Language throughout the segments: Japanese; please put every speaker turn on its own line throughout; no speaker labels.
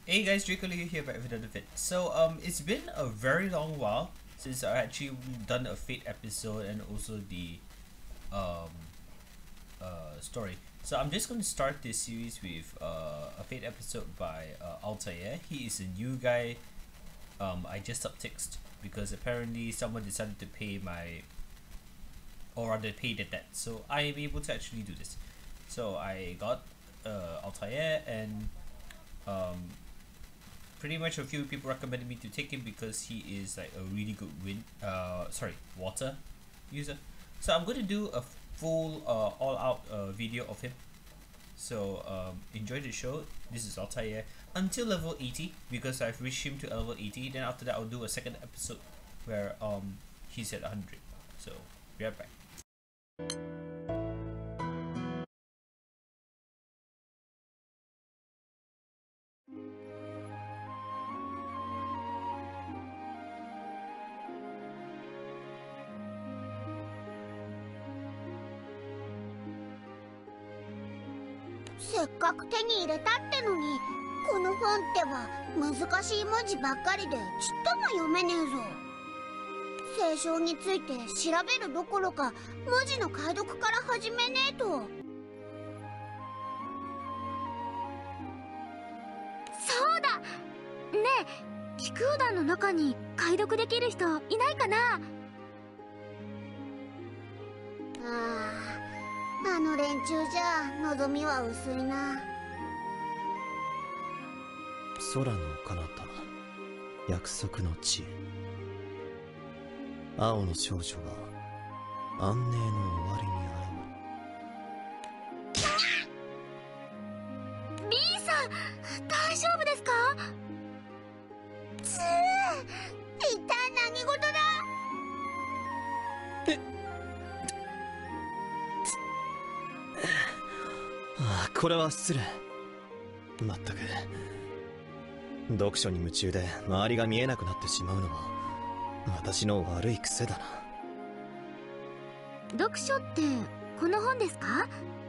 Hey guys, Draco Leo here back with another vid. It's been a very long while since I actually done a Fate episode and also the um story. So I'm just going to start this series with a Fate episode by Altair. He is a new guy. I just subtext because apparently someone decided to pay my, or rather pay the debt. So I am able to actually do this. So I got Altair, and pretty much a few people recommended me to take him because he is like a really good water user. So I'm going to do a full all out video of him. So enjoy the show. This is Altair until level 80 because I've reached him to level 80. Then after that I'll do a second episode where he's at 100. So be right back.
せっかく手に入れたってのに、この本っては難しい文字ばっかりでちっとも読めねえぞ。聖書について調べるどころか文字の解読から始めねえと。
そうだねえ、気空団の中に解読できる人いないかな。
あの連中じゃ望みは薄いな。
空の彼方、約束の地。青の少女は安寧の終わりに現れる。
B さん、大丈夫ですか？
一体何事だ？
これは失礼。まったく読書に夢中で周りが見えなくなってしまうのは私の悪い癖だな。
読書ってこの本ですか？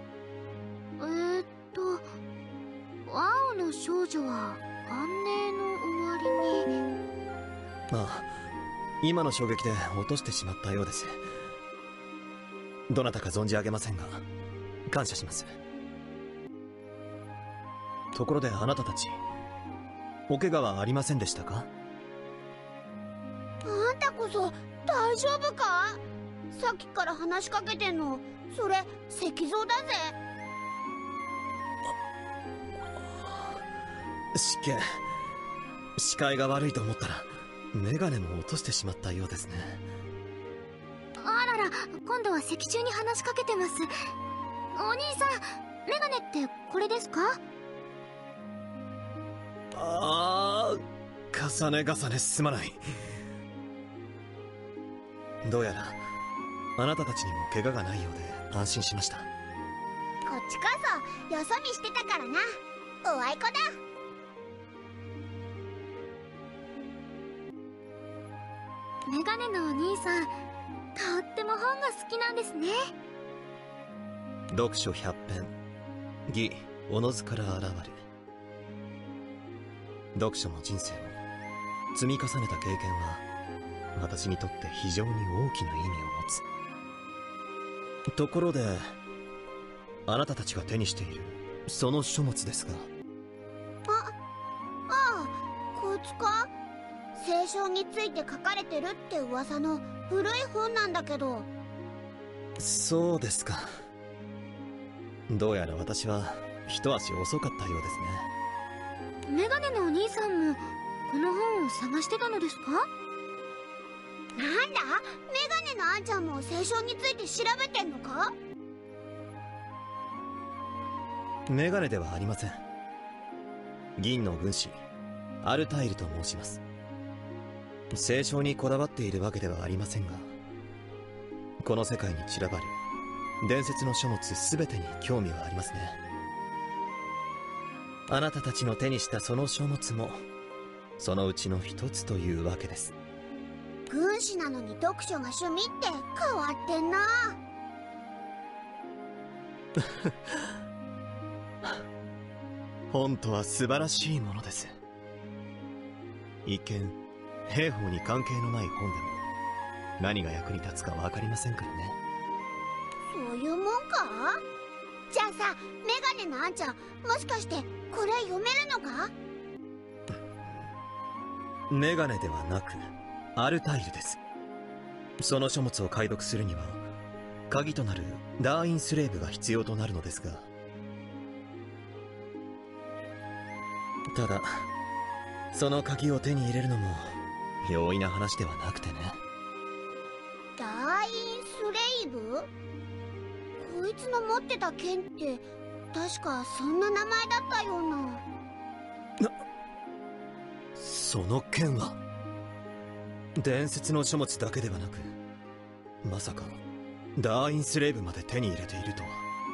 青の少女は安寧の終わりに。
ああ、今の衝撃で落としてしまったようです。どなたか存じ上げませんが感謝します。ところであなたたち、お怪我はありませんでしたか？
あんたこそ大丈夫か？さっきから話しかけてんの、それ石像だぜ。
失敬。視界が悪いと思ったらメガネも落としてしまったようですね。
あらら、今度は石柱に話しかけてます。お兄さん、メガネってこれですか？
ああ、重ね重ねすまない。どうやらあなたたちにも怪我がないようで安心しました。
こっちこそよそ見してたからな。おあいこだ。
メガネのお兄さん、とっても本が好きなんですね。
読書百遍、義おのずから現る。読書の人生を積み重ねた経験は私にとって非常に大きな意味を持つ。ところであなたたちが手にしているその書物ですが。
ああ、こいつか？聖書について書かれてるって噂の古い本なんだけど。
そうですか。どうやら私は一足遅かったようですね。
メガネのお兄さんもこの本を探してたのですか？
なんだ？メガネのあんちゃんも聖書について調べてんのか？
メガネではありません。銀の軍師アルタイルと申します。聖書にこだわっているわけではありませんが、この世界に散らばる伝説の書物全てに興味はありますね。あなたたちの手にしたその書物もそのうちの一つというわけです。
軍師なのに読書が趣味って変わってんな。
本とは素晴らしいものです。 一見兵法に関係のない本でも何が役に立つか分かりませんからね。
そういうもんか。じゃあさ、メガネのあんちゃん、もしかしてこれ読めるのか？
メガネではなくアルタイルです。その書物を解読するには鍵となるダーインスレーブが必要となるのですが、ただその鍵を手に入れるのも容易な話ではなくてね。
ダーインスレイブ？こいつの持ってた剣って確かそんな名前だったような。
その剣は伝説の書物だけではなく、まさかダーインスレーブまで手に入れているとは。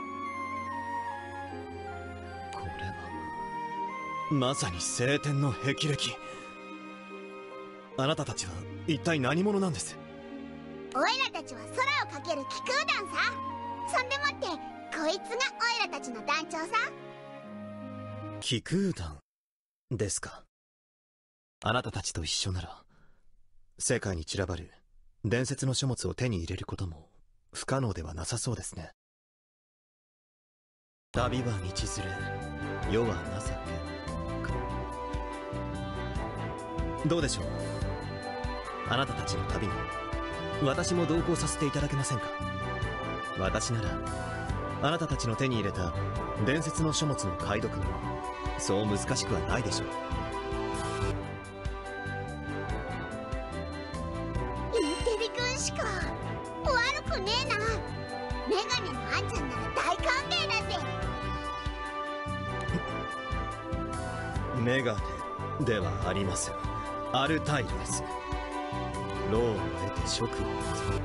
これはまさに聖典の霹靂。あなたたちは一体何者なんです？
オイラたちは空をかける気空団さ。そんでもってこいつがオイラたちの団長さ。
気空団ですか。あなたたちと一緒なら世界に散らばる伝説の書物を手に入れることも不可能ではなさそうですね。旅は道連れ、世は情け。どうでしょう、あなたたちの旅に私も同行させていただけませんか。私ならあなたたちの手に入れた伝説の書物の解読もそう難しくはないでしょう。
インテリ軍師か。悪くねえな。メガネのあんちゃんなら大歓迎だぜ。
メガネではありません。アルタイルです。労を得て職を持つ。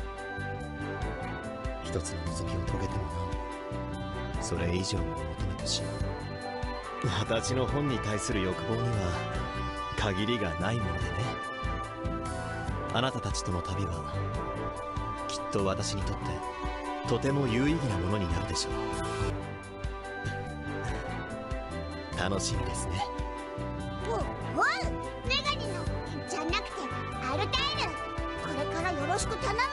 一つの望みを遂げてもなおそれ以上を求めてしまう。私の本に対する欲望には限りがないものでね。あなたたちとの旅はきっと私にとってとても有意義なものになるでしょう。楽しみですね。
おうメガネのじゃなくてアルタイル、これからよろしく頼むぜ。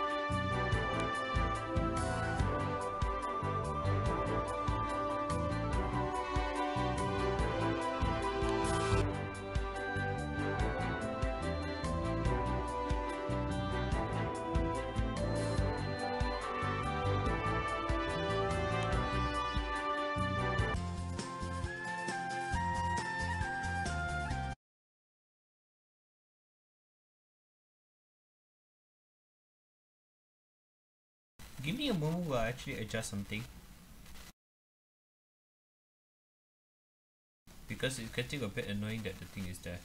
Give me a moment while I actually adjust something, because it's getting a bit annoying that the thing is there.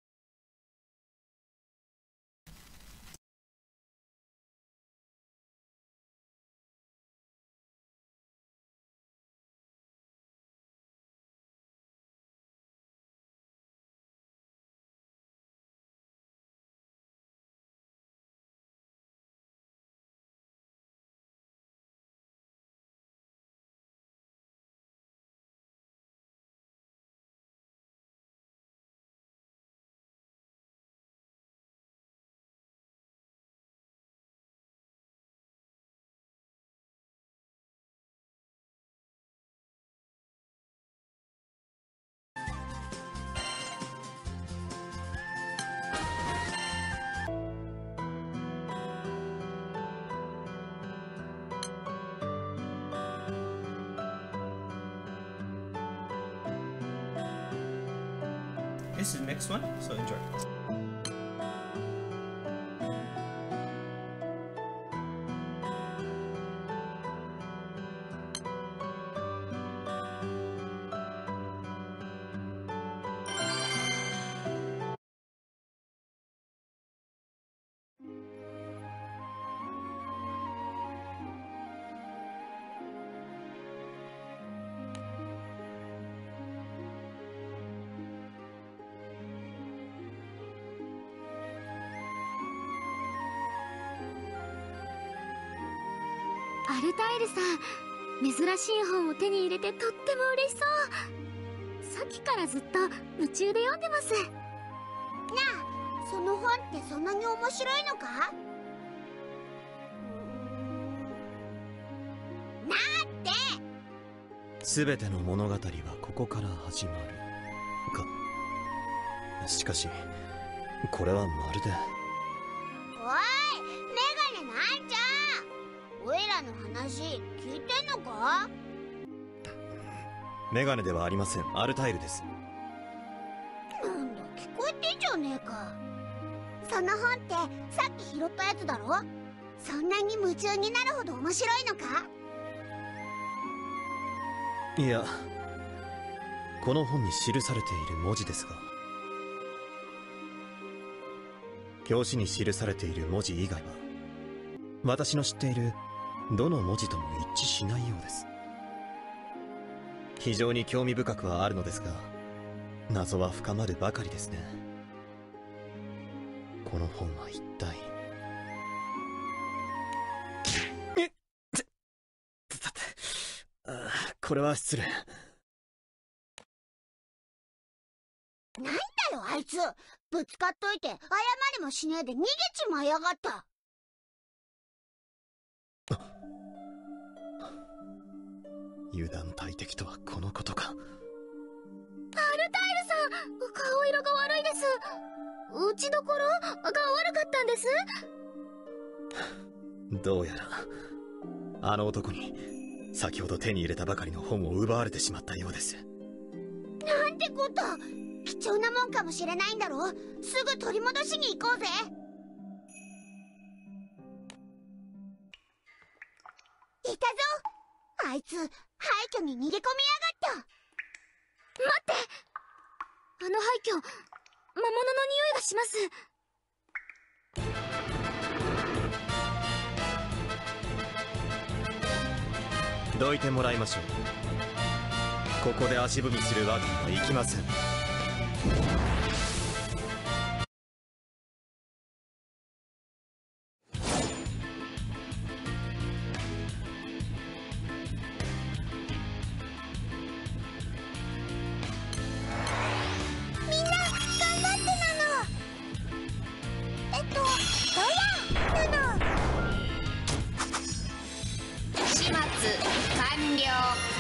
This is the next one, so enjoy.
アルタイルさん、珍しい本を手に入れてとっても嬉しそう。さっきからずっと夢中で読んでます。
あ、その本ってそんなに面白いのか？なって
全ての物語はここから始まるか。しかしこれはまるで。
おい、メガネなんちゃん、おいらの話聞いてんのか？
メガネではありません。アルタイルです。
なんだ、聞こえてんじゃねえか。その本ってさっき拾ったやつだろ？そんなに夢中になるほど面白いのか？
いや、この本に記されている文字ですが、表紙に記されている文字以外は私の知っているどの文字とも一致しないようです。非常に興味深くはあるのですが、謎は深まるばかりですね。この本は一体。これは失礼。
なんだよあいつ、ぶつかっといて謝りもしねえで逃げちまいやがった。
油断大敵とはこのことか。
アルタイルさん、顔色が悪いです。打ちどころが悪かったんです。
どうやらあの男に先ほど手に入れたばかりの本を奪われてしまったようです。
なんてこと。貴重なもんかもしれないんだろ。すぐ取り戻しに行こうぜ。いたぞ、あいつ廃墟に逃げ込みやがった。
待って、あの廃墟、魔物の匂いがします。
どいてもらいましょう。ここで足踏みするわけにはいきません。
みんな頑張ってなの。どやなの。
始末完了。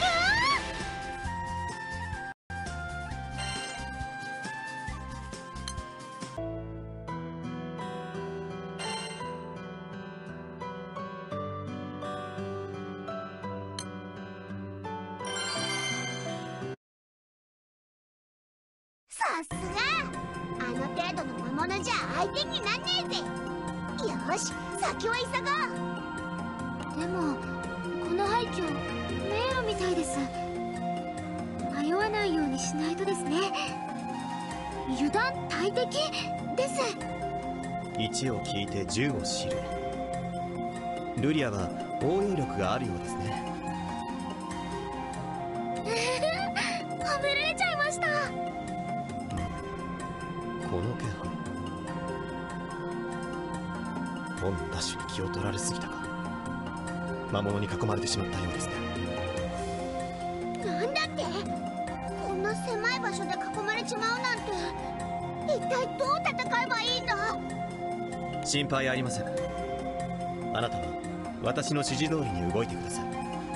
さすが、あの程度の魔物じゃ相手になんねえぜ。よし、先を急ごう。
でもこの廃墟、迷路みたいです。迷わないようにしないとですね。油断大敵です。
1を聞いて10を知る。ルリアは応用力があるようですね。
褒められちゃいました。
この気配、本のダッシュに気を取られすぎたか。魔物に囲まれてしまったようですね。
なんだって、こんな狭い場所で囲まれちまうなんて。一体どう戦えばいいんだ。
心配ありません。あなたは私の指示通りに動いてください。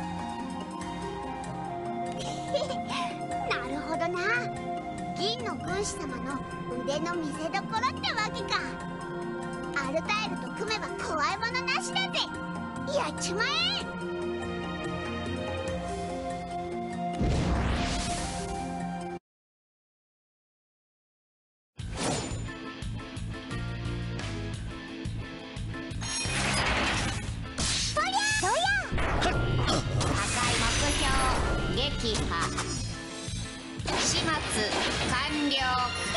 なるほどな。銀の軍師様の腕の見せどころってわけか。アルタイルと組めば怖いものなしだぜ。やっちまえ。
破壊目標撃破。始末完了。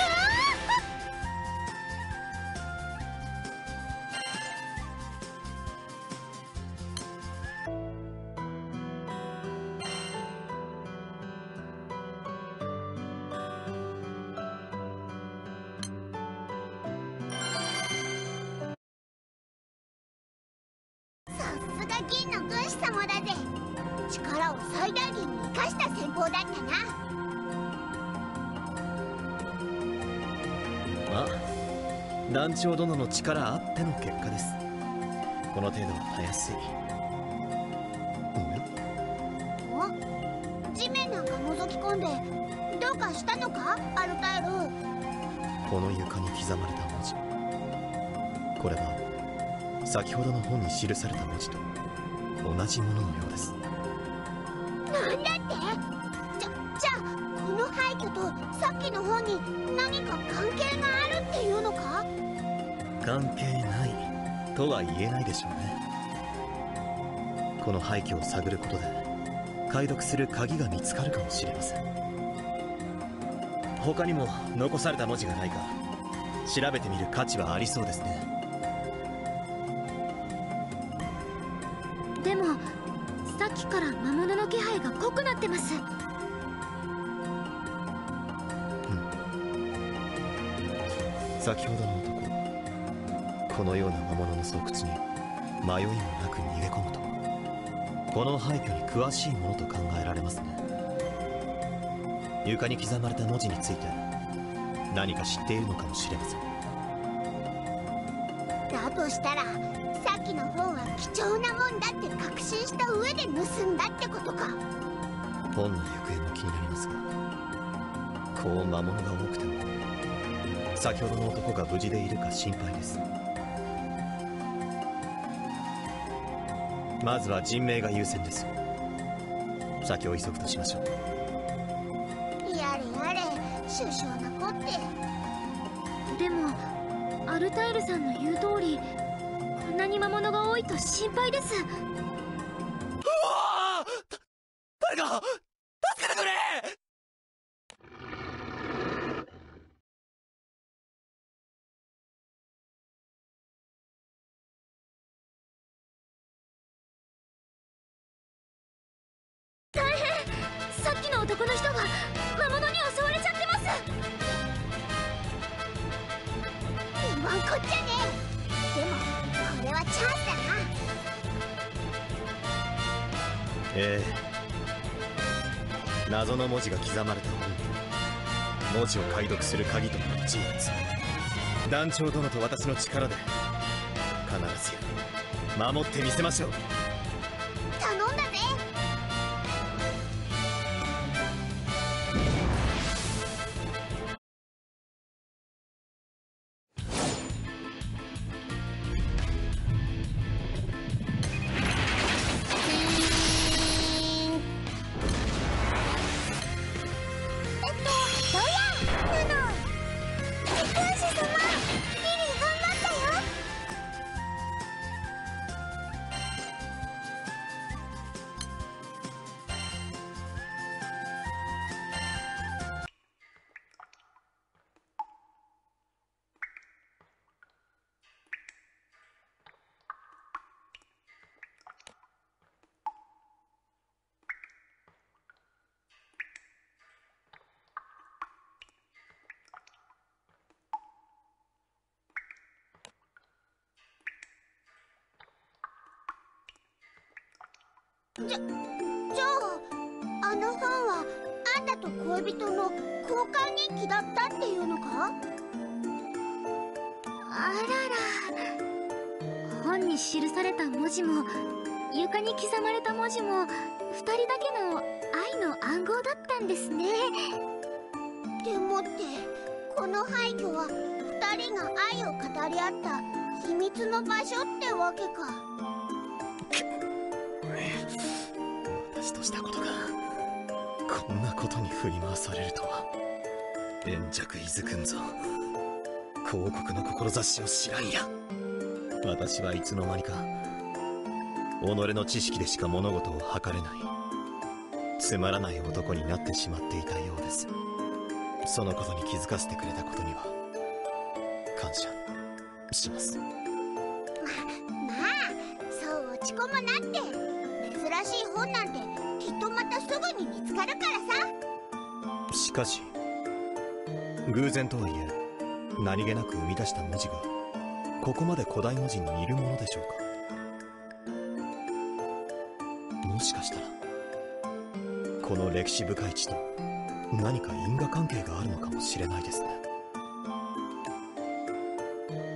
さすが銀の軍師様だぜ。力を最大限に生かした戦法だったな。
まあ団長殿の力あっての結果です。この程度はたやすい。
お？地面なんか覗き込んでどうかしたのか、アルタイル？
この床に刻まれた文字、これは先ほどの本に記された文字と同じもののようです。
なんだって？じゃあこの廃墟とさっきの本に何か関係があるっていうのか？
関係ないとは言えないでしょうね。この廃墟を探ることで解読する鍵が見つかるかもしれません。他にも残された文字がないか調べてみる価値はありそうですね。
でもさっきから魔物の気配が濃くなってます。
先ほどの男、このような魔物の巣窟に迷いもなく逃げ込むとは、この廃墟に詳しいものと考えられますね。床に刻まれた文字について何か知っているのかもしれません。
だとしたらさっきの本は貴重なもんだって確信した上で盗んだってことか。
本の行方も気になりますが、こう魔物が多くても先ほどの男が無事でいるか心配です。まずは人命が優先です。先を急ぐとしましょう。
やれやれ、首相なこって。
でもアルタイルさんの言う通り、こんなに魔物が多いと心配です。
うわあ！誰か助けてくれ！
さっきの男の人が魔物に襲われちゃってます。
言わんこっちゃね。でもこれはチャンスだな。
ええ、謎の文字が刻まれた本、文字を解読する鍵となる人物、団長殿と私の力で必ずや守ってみせましょう。
頼んだぜ。じゃああの本はあんたと恋人の交換日記だったっていうのか？
あらら、本に記された文字も床に刻まれた文字も2人だけの愛の暗号だったんですね。
でもってこの廃墟は2人が愛を語り合った秘密の場所ってわけか。
私としたことがこんなことに振り回されるとは。円弱伊豆くんぞ、広告の志を知らんや。私はいつの間にか己の知識でしか物事を測れないつまらない男になってしまっていたようです。そのことに気づかせてくれたことには感謝します。
まあそう落ち込むなって。珍しい本なんてきっとまたすぐに見つかるからさ。
しかし偶然とはいえ何気なく生み出した文字がここまで古代文字に似るものでしょうか。もしかしたらこの歴史深い地と何か因果関係があるのかもしれないですね。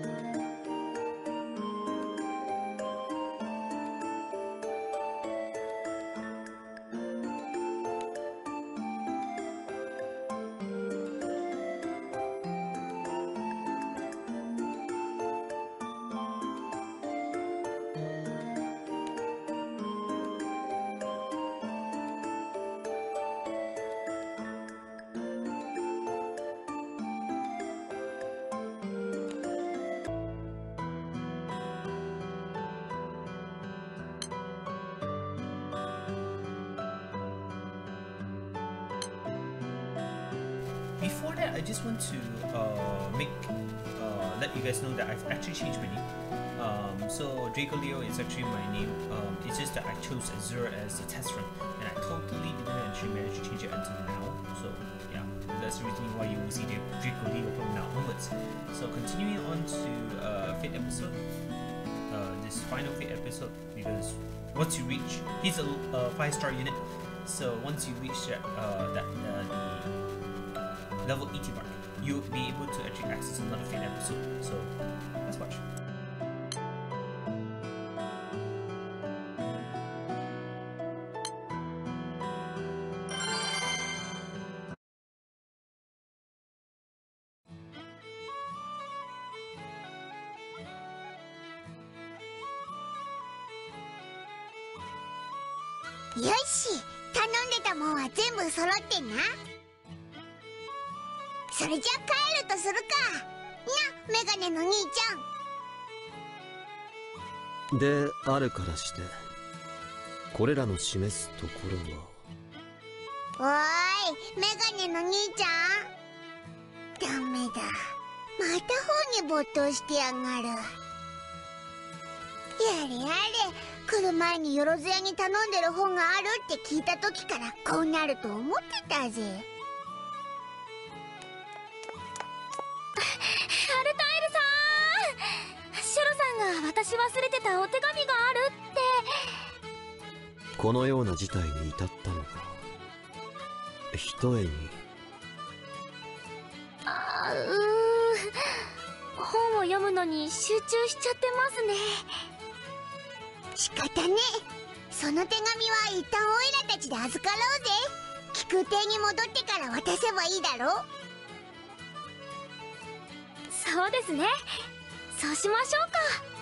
before that, I just want to let you guys know that I've actually changed my name. So Draco Leo is actually my name. It's just that I chose Azure as the test run, and I totally didn't actually manage to change it until now. So yeah, that's the reason why you will see Draco Leo from now onwards. So continuing on to Fate episode, this final Fate episode, because once you reach, he's a 5-star unit. So once you reach the level 80 mark, you'll be able to actually access another Fate episode. So let's watch.
よし、頼んでたもんは全部揃ってんな。それじゃ帰るとするか。な、メガネの兄ち
ゃん。であるからして、これらの示すところは。
おーい、メガネの兄ちゃん。ダメだ、また本に没頭してやがる。やれやれ、来る前によろずやに頼んでる本があるって聞いた時からこうなると思ってたぜ。アルタイル
さん、シュロさんが私忘れてたお手紙があるって。
このような事態に至ったのか。ひとえに
本を読むのに集中しちゃってますね。
仕方ねえ。その手紙は一旦オイラたちで預かろうぜ。飛空艇に戻ってから渡せばいいだろ。
そうですね、そうしましょうか。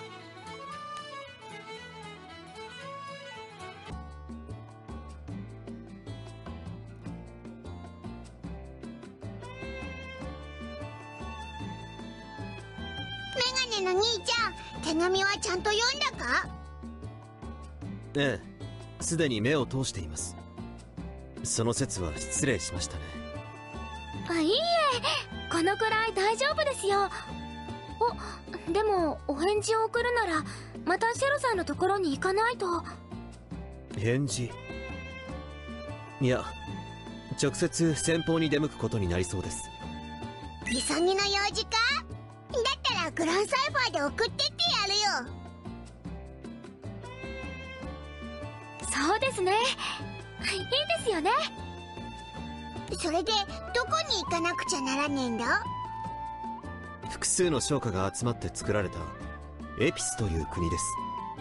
メガネの兄ちゃん、手紙はちゃんと読んだか？
ええ、すでに目を通しています。その説は失礼しましたね。
いいえ、このくらい大丈夫ですよ。でもお返事を送るならまたシェロさんのところに行かないと。
返事？いや、直接先方に出向くことになりそうです。
急ぎの用事か？だったらグランサイファーで送ってってやるよ。
そうですね、いいですよね。
それでどこに行かなくちゃならねえんだ？
複数の商家が集まって作られたエピスという国です。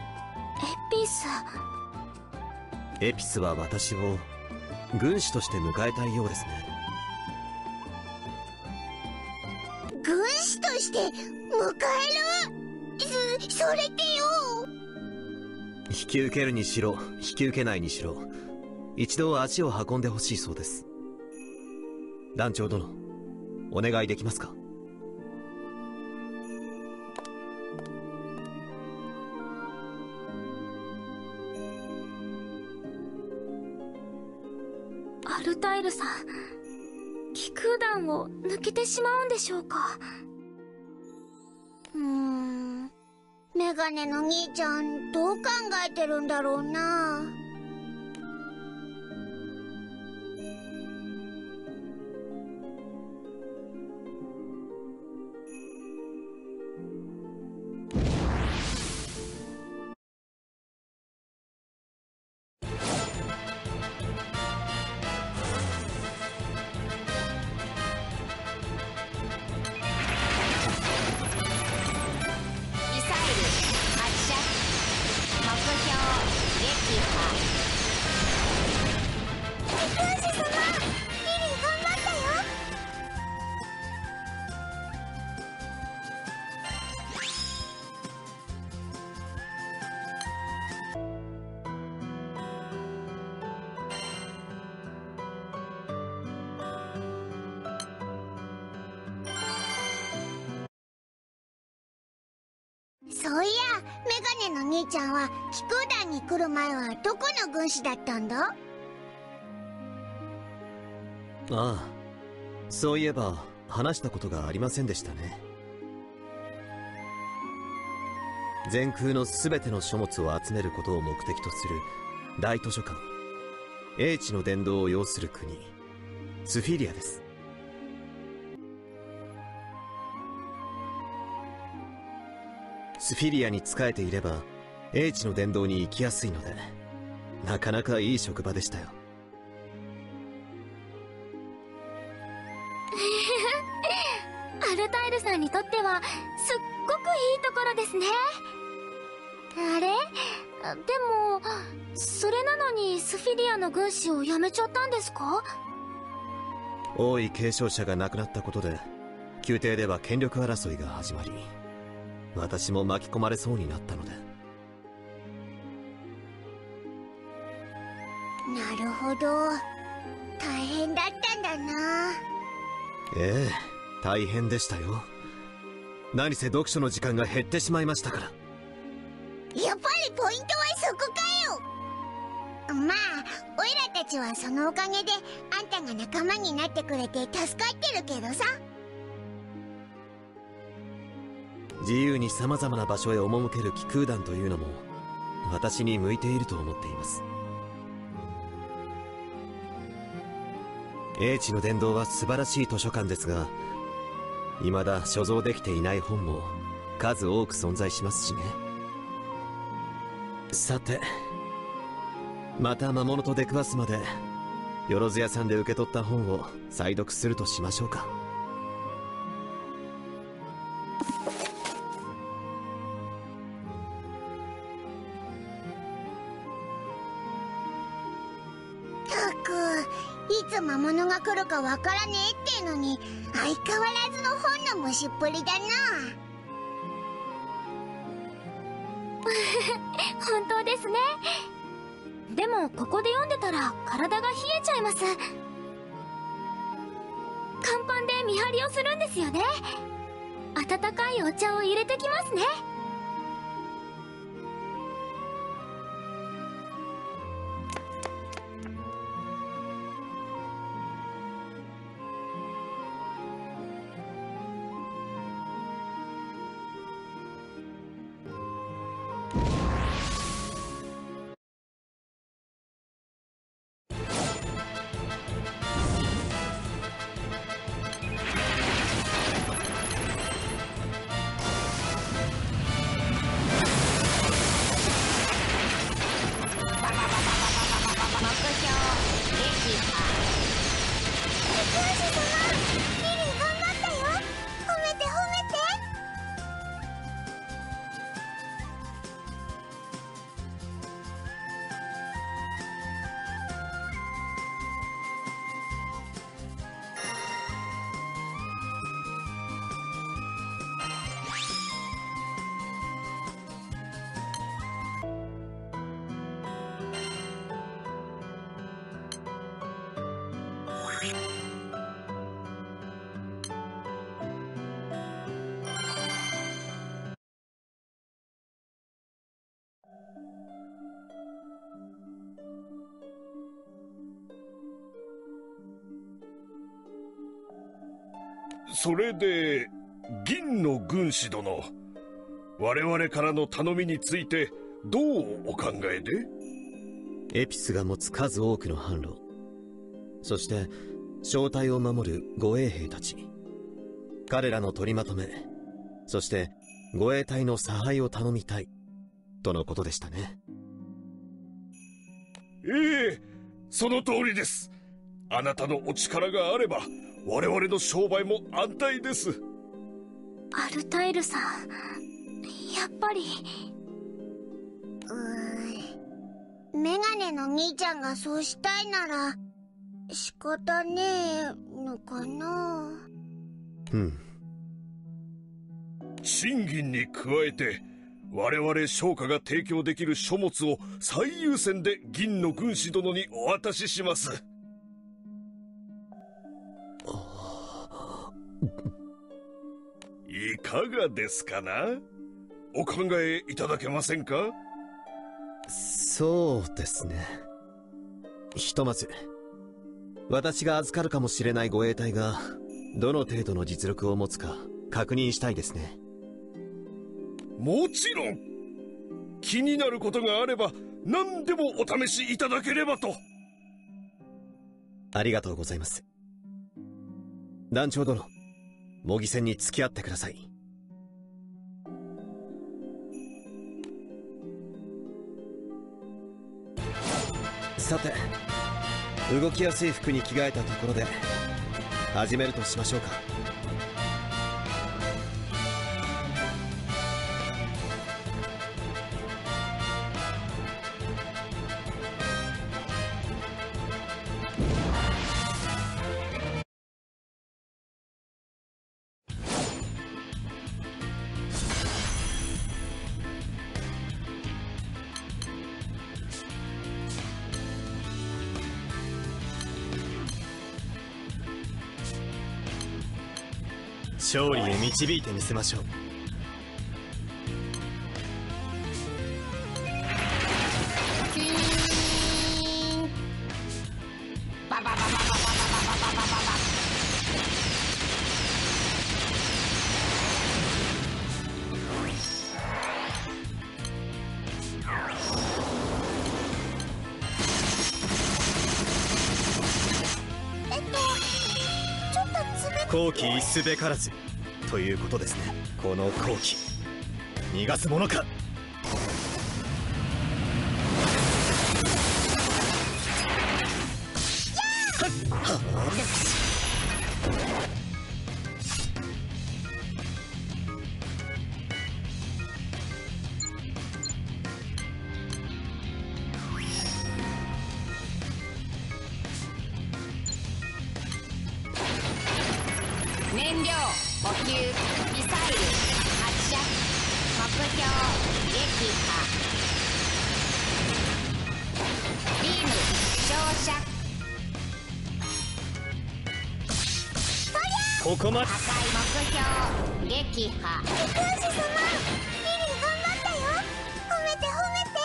エピスは私を軍師として迎えたいようですね。
軍師として迎える？それってよ。
引き受けるにしろ引き受けないにしろ、一度足を運んでほしいそうです。団長殿、お願いできますか？
アルタイルさん、気空団を抜けてしまうんでしょうか？
メガネの兄ちゃん、どう考えてるんだろうな。そういや、メガネの兄ちゃんは気空団に来る前はどこの軍師だったんだ？
ああ、 そういえば話したことがありませんでしたね。全空の全ての書物を集めることを目的とする大図書館、英知の伝道を要する国、スフィリアです。スフィリアに仕えていれば英知の伝道に行きやすいので、なかなかいい職場でしたよ。
アルタイルさんにとってはすっごくいいところですね。あれ？でもそれなのにスフィリアの軍師を辞めちゃったんですか？
王位継承者が亡くなったことで宮廷では権力争いが始まり、私も巻き込まれそうになったので。
なるほど、大変だったんだな。
ええ、大変でしたよ。何せ読書の時間が減ってしまいましたから。
やっぱりポイントはそこかよ。まあオイラたちはそのおかげであんたが仲間になってくれて助かってるけどさ。
自由に様々な場所へ赴ける気空団というのも私に向いていると思っています。英知の伝道は素晴らしい図書館ですが、未だ所蔵できていない本も数多く存在しますしね。さて、また魔物と出くわすまでよろず屋さんで受け取った本を再読するとしましょうか。
ったく、いつ魔物が来るかわからねえってのに相変わらずの本の虫っぷりだな。
本当ですね。でもここで読んでたら体が冷えちゃいます。甲板で見張りをするんですよね。温かいお茶を入れてきますね。
それで銀の軍師殿、我々からの頼みについてどうお考えで？
エピスが持つ数多くの販路、そして正体を守る護衛兵たち、彼らの取りまとめ、そして護衛隊の差配を頼みたいとのことでしたね。
ええ、その通りです。あなたのお力があれば我々の商売も安泰です。
アルタイルさん、やっぱり。
メガネの兄ちゃんがそうしたいなら仕方ねえのかな。
賃金に加えて我々商家が提供できる書物を最優先で銀の軍師殿にお渡しします。いかがですかな？お考えいただけませんか？
そうですね。ひとまず私が預かるかもしれない護衛隊がどの程度の実力を持つか確認したいですね。
もちろん。気になることがあれば何でもお試しいただければと。
ありがとうございます。団長殿、模擬戦に付き合ってください。さて、動きやすい服に着替えたところで始めるとしましょうか。勝利へ導いてみせましょう。好機一すべからずということですね。この好機逃がすものか。
燃料補給、ミサイル発射、目標撃破、ビーム照射、
ここまで。
破壊目標撃破。
軍師様、リリー頑張ったよ。褒めて褒めて。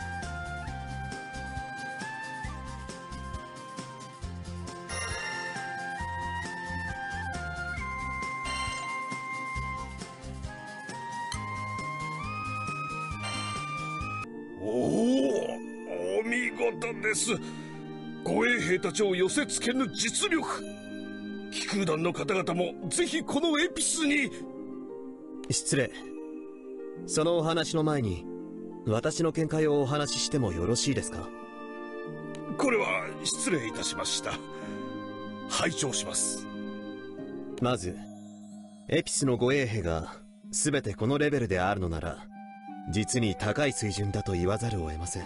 お見事です。護衛兵たちを寄せつけぬ実力。気空団の方々もぜひこのエピスに。
失礼。そのお話の前に私の見解をお話ししてもよろしいですか。
これは失礼いたしました。拝聴します。
まずエピスの護衛兵が全てこのレベルであるのなら実に高い水準だと言わざるを得ません。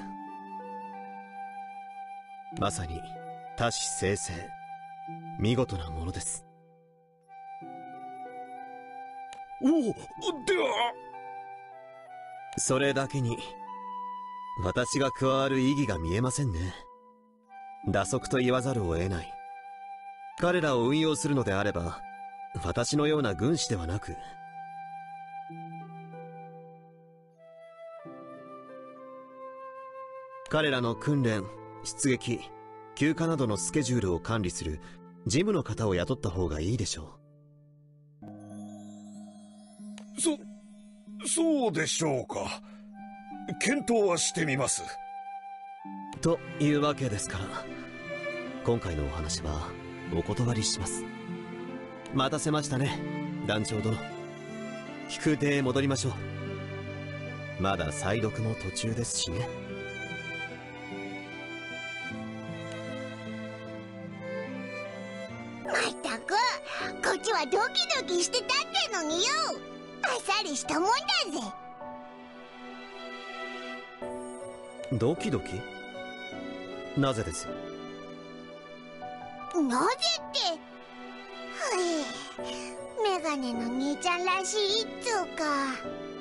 まさに多種生成、見事なものです。
おお、では
それだけに私が加わる意義が見えませんね。打足と言わざるを得ない。彼らを運用するのであれば私のような軍師ではなく、彼らの訓練、出撃、休暇などのスケジュールを管理する事務の方を雇った方がいいでしょ
う。そうでしょうか。検討はしてみます。
というわけですから今回のお話はお断りします。待たせましたね、団長殿。飛空艇へ戻りましょう。まだ再読も途中ですしね。
まったく、こっちはドキドキしてたってのによ。あっさりしたもんだぜ。
ドキドキ？なぜです？
なぜって、メガネの兄ちゃんらしいっつうか。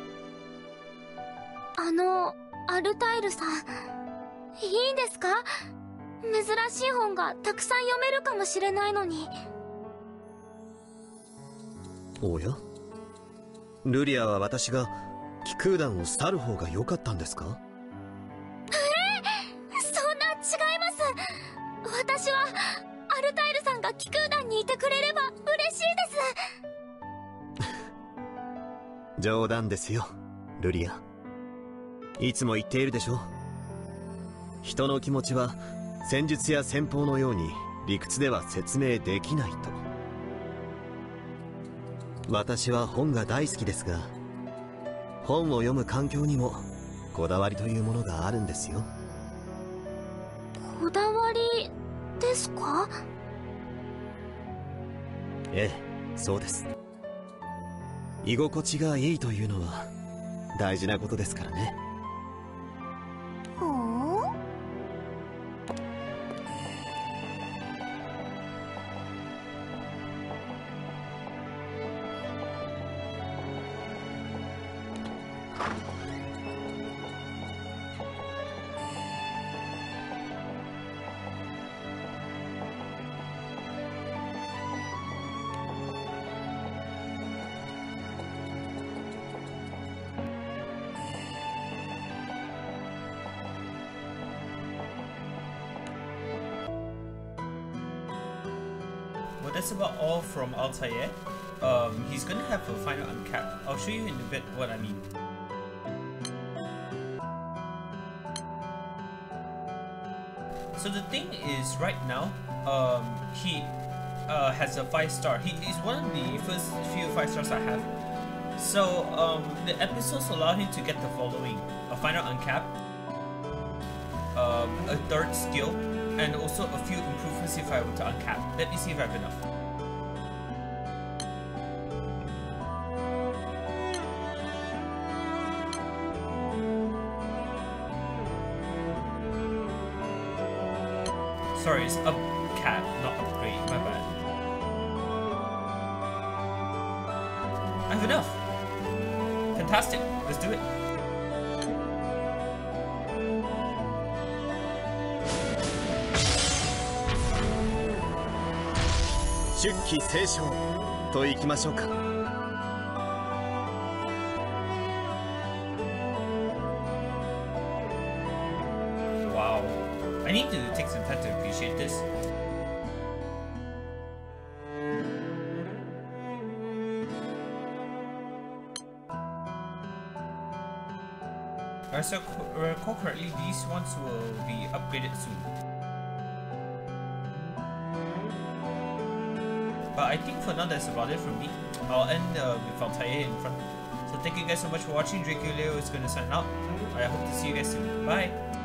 アルタイルさん、いいんですか？珍しい本がたくさん読めるかもしれないのに。
おや？ルリアは私が気空団を去る方が良かったんですか？
そんな違います。私はアル
冗談ですよ、ルリア。いつも言っているでしょ。人の気持ちは戦術や戦法のように理屈では説明できないと。私は本が大好きですが、本を読む環境にもこだわりというものがあるんですよ。
こだわりですか？
ええ、そうです。居心地がいいというのは大事なことですからね。
ほう。
Well, that's about all from Altair. He's gonna have a final uncap. I'll show you in a bit what I mean. So the thing is, right now, he has a 5-star. He is one of the first few 5 stars I have. So the episodes allow him to get the following: a final uncap, a 3rd skill, and also a few improvements if I were to uncap. Let me see if I have enough. Sorry, it's upcap, not upgrade, my bad. I have enough! Fantastic, let's do it! Wow, I need to take some time to appreciate this. So recall correctly, these ones will be upgraded soon. But I think for now that's about it from me. I'll end with Altair in front. So thank you guys so much for watching. Drake Leo is going to sign out. I hope to see you guys soon. Bye!